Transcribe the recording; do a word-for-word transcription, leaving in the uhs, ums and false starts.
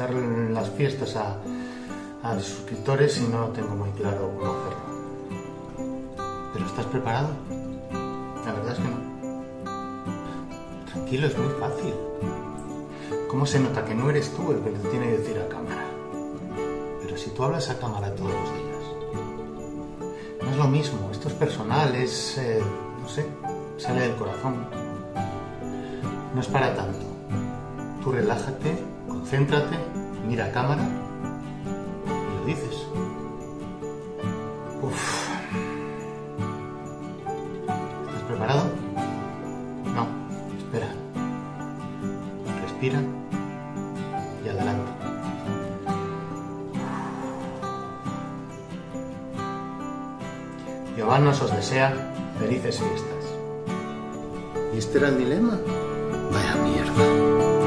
invitar en las fiestas a, a los suscriptores y no tengo muy claro cómo hacerlo. ¿Pero estás preparado? La verdad es que no. Tranquilo, es muy fácil. ¿Cómo se nota que no eres tú el que le tiene que decir a cámara? Pero si tú hablas a cámara todos los días, no es lo mismo, esto es personal, es, eh, no sé, sale del corazón. No es para tanto. Tú relájate, concéntrate, mira a cámara y lo dices. Uf. ¿Estás preparado? No, espera. Respira y adelante. Giovannos os desea felices fiestas. ¿Y este era el dilema? Vaya mierda.